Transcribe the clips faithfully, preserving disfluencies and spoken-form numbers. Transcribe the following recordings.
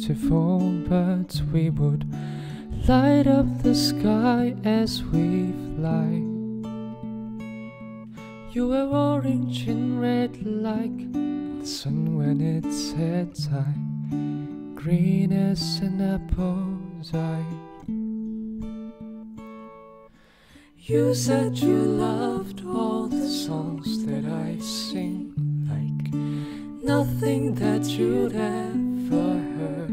beautiful birds. We would light up the sky as we fly. You were orange and red like the sun when it sets high, green as an apple's eye. You said you loved all the songs that I sing, like nothing that you'd ever heard.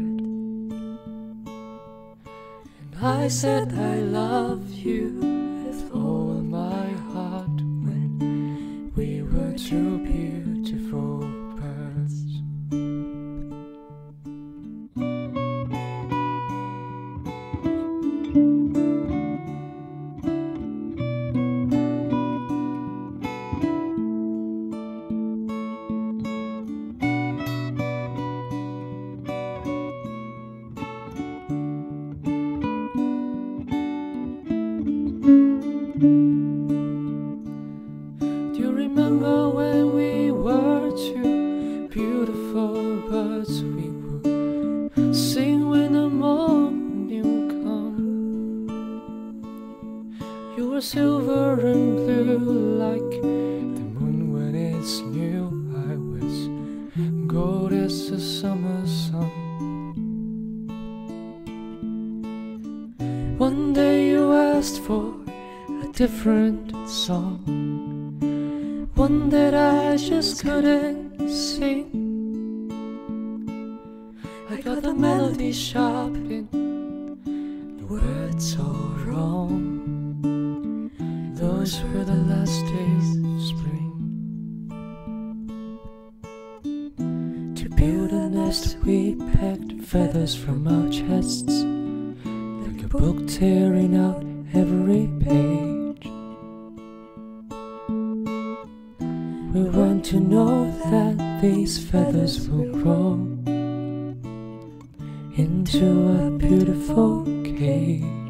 And I said I love you with all my heart when we were two beautiful birds. Do you remember when we were two beautiful birds? We would sing when the morning come. You were silver and blue like the moon when it's new. I was gold as the summer sun. One day you asked for a different song, one that I just couldn't sing. I got the melody sharpened, the words all wrong. Those were the last days of spring. To build a nest we pecked feathers from our chests, like a book tearing out every page. We want to know that these feathers will grow into a beautiful cage.